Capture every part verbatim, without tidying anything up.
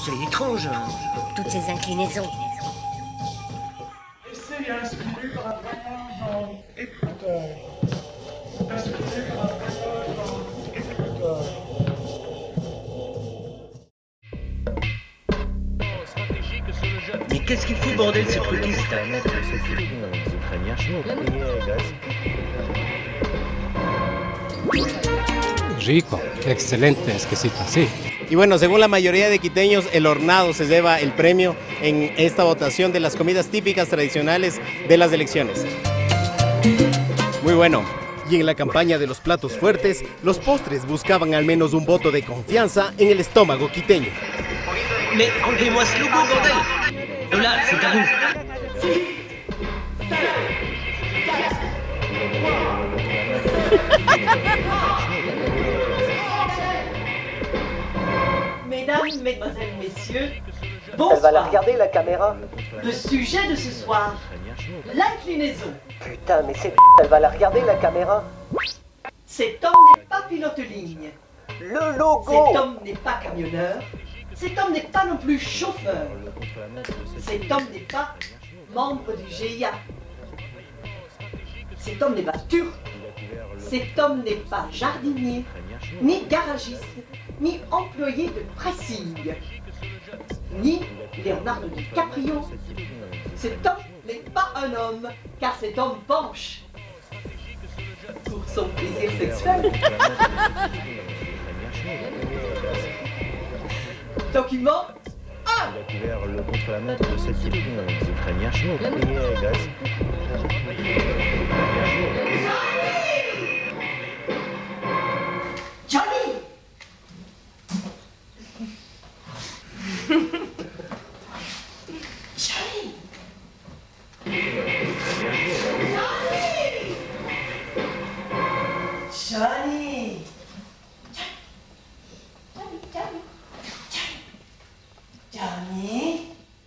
C'est étrange, hein, toutes ces inclinaisons. Essayez d'inspirer par un voyage en écouteur. Inspirez par un voyage en écouteur. Mais qu'est-ce qu'il fout, bordel, ce truciste? Rico, excelente, exquisito, sí. Y bueno, según la mayoría de quiteños, el hornado se lleva el premio en esta votación de las comidas típicas tradicionales de las elecciones. Muy bueno. Y en la campaña de los platos fuertes, los postres buscaban al menos un voto de confianza en el estómago quiteño. Mais enlevez-moi ce logo, bordel! Lola, c'est à vous. Mesdames, mesdemoiselles, messieurs, Elle va la bonsoir. regarder la caméra. Le sujet de ce soir, l'inclinaison. Putain, mais c'est elle va la regarder la caméra. Cet homme n'est pas pilote-ligne. Le logo. Cet homme n'est pas camionneur. Cet homme n'est pas non plus chauffeur. Cet homme n'est pas membre du G I A. Cet homme n'est pas turc. Cet homme n'est pas jardinier, ni garagiste, ni employé de pressing, ni Leonardo DiCaprio. Cet homme n'est pas un homme, car cet homme penche pour son plaisir sexuel. Document un. Il a couvert le contre-la-montre de cette type des Ukrainiens chauds. Et gaz. Johnny! Johnny! Johnny! Johnny, Johnny, Johnny, Johnny,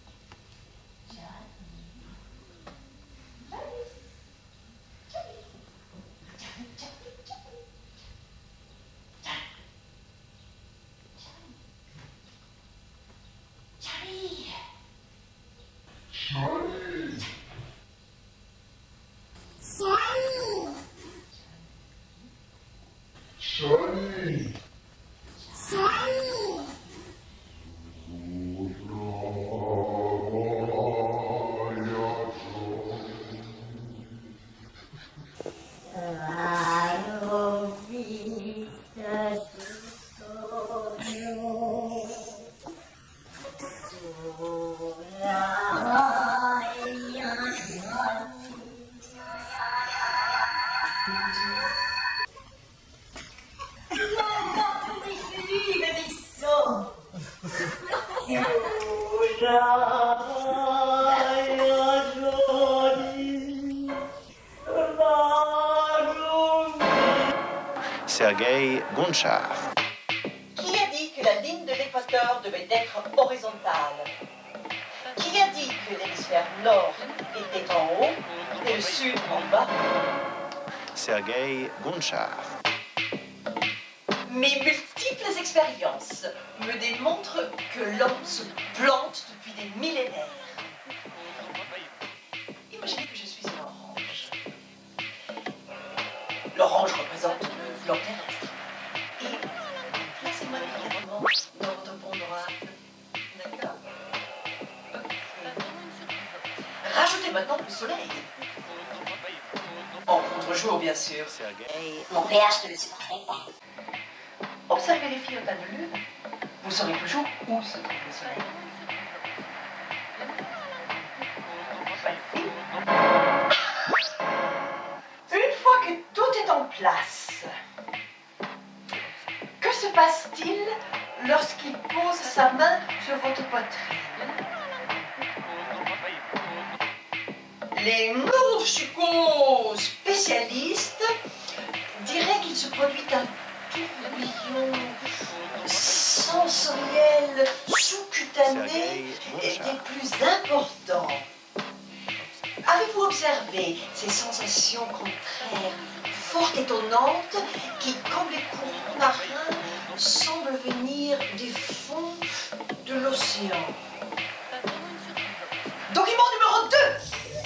Sergei Gonchar. Qui a dit que la ligne de l'équateur devait être horizontale? Qui a dit que l'hémisphère nord était en haut et le sud en bas? Sergei Gonchar. Mes multiples expériences me démontrent que l'homme se plante depuis des millénaires. Imaginez que je suis une orange. L'orange représente le flanc terrestre. Et placez-moi délicatement dans votre bon droit. D'accord? Rajoutez maintenant le soleil. En contre-jour, bien sûr. Mon P H ne le supporterait pas. Observez les filles au tas de lune. Vous saurez toujours où se trouve le soleil. Une fois que tout est en place, que se passe-t-il lorsqu'il pose sa main sur votre poitrine? Les neuropsycho-spécialistes diraient qu'il se produit un tourbillon sensoriel sous-cutané des plus importants. Avez-vous observé ces sensations contraires, fort étonnantes, qui, comme les courants marins, semblent venir des fonds de l'océan. Document numéro deux.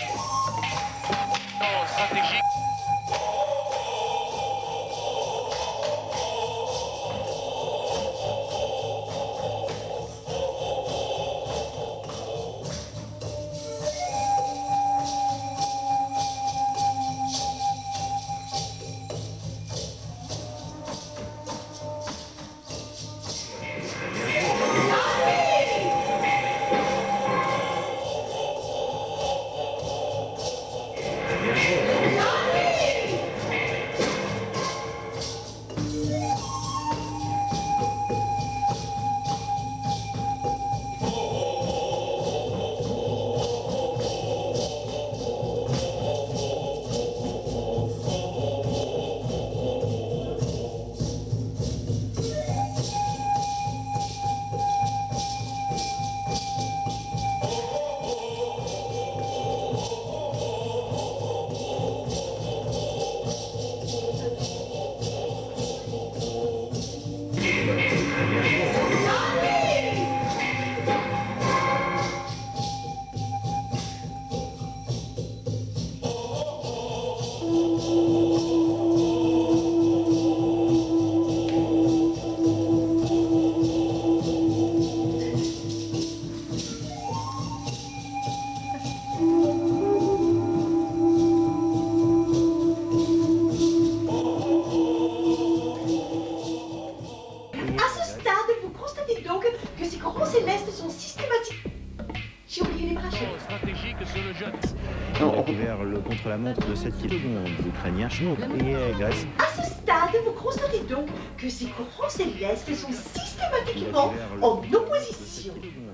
Vers le contre-la-montre de cette seconde, l'Ukrainien Schnook et Grèce. À ce stade, vous constatez donc que ces courants célestes sont systématiquement en opposition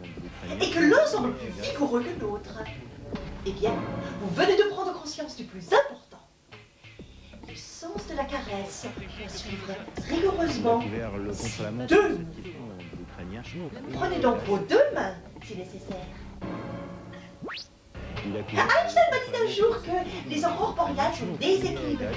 et que l'un semble plus vigoureux que l'autre. Eh bien, vous venez de prendre conscience du plus important. Le sens de la caresse doit suivre rigoureusement ces deux mots. Prenez donc vos deux mains, si nécessaire. Einstein m'a dit un jour que les aurores boréales sont déséquilibrées.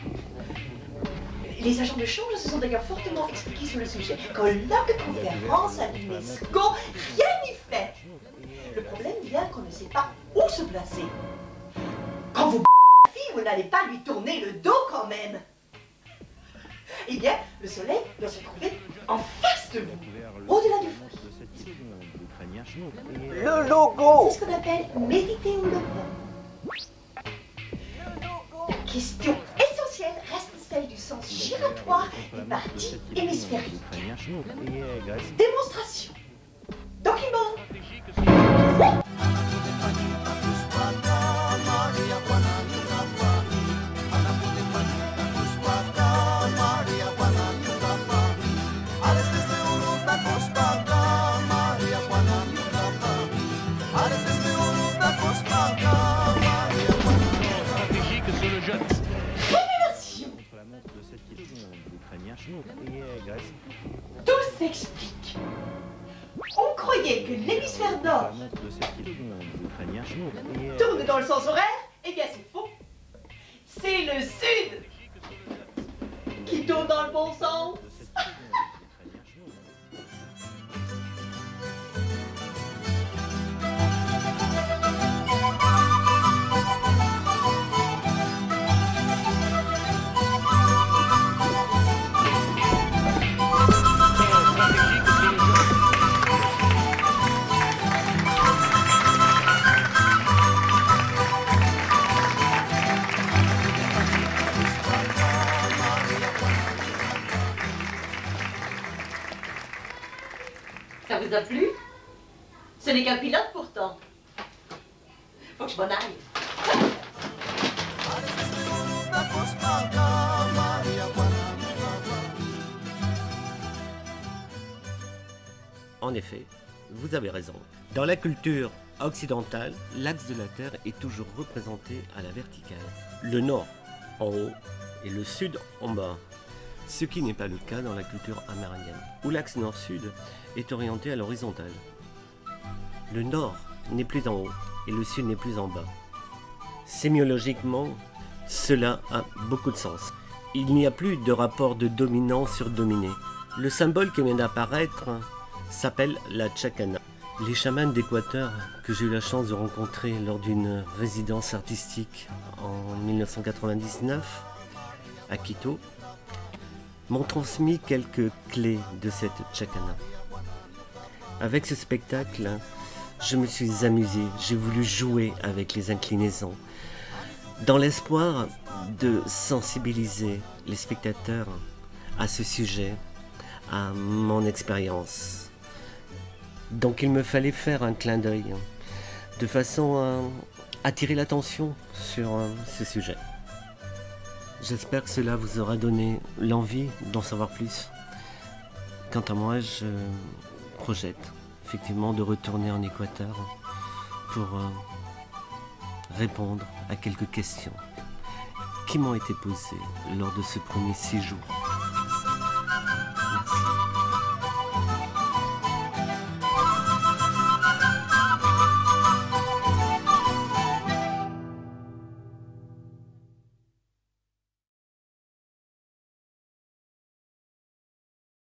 Les agents de change se sont d'ailleurs fortement expliqués sur le sujet. Colloque, conférence à l'UNESCO, rien n'y fait. Le problème vient qu'on ne sait pas où se placer. Quand vous b****, fille, vous n'allez pas lui tourner le dos quand même. Eh bien, le soleil doit se trouver en face de vous, au-delà du fruit. Le logo! C'est ce qu'on appelle méditer au levant. La question essentielle reste celle du sens giratoire des parties hémisphériques. Démonstration. Document. Tout s'explique. On croyait que l'hémisphère nord tourne dans le sens horaire. Eh bien, c'est faux. C'est le sud qui tourne dans le bon sens. Ça vous a plu? Ce n'est qu'un pilote pourtant. Faut que je m'en aille. En effet, vous avez raison. Dans la culture occidentale, l'axe de la Terre est toujours représenté à la verticale. Le nord en haut et le sud en bas. Ce qui n'est pas le cas dans la culture amérindienne, où l'axe nord-sud est orienté à l'horizontale. Le nord n'est plus en haut et le sud n'est plus en bas. Sémiologiquement, cela a beaucoup de sens. Il n'y a plus de rapport de dominant sur dominé. Le symbole qui vient d'apparaître, s'appelle la Chacana. Les chamans d'Équateur que j'ai eu la chance de rencontrer lors d'une résidence artistique en mille neuf cent quatre-vingt-dix-neuf à Quito m'ont transmis quelques clés de cette Chacana. Avec ce spectacle, je me suis amusé, j'ai voulu jouer avec les inclinaisons, dans l'espoir de sensibiliser les spectateurs à ce sujet, à mon expérience. Donc il me fallait faire un clin d'œil, de façon à attirer l'attention sur ce sujet. J'espère que cela vous aura donné l'envie d'en savoir plus. Quant à moi, je projette effectivement de retourner en Équateur pour répondre à quelques questions qui m'ont été posées lors de ce premier séjour.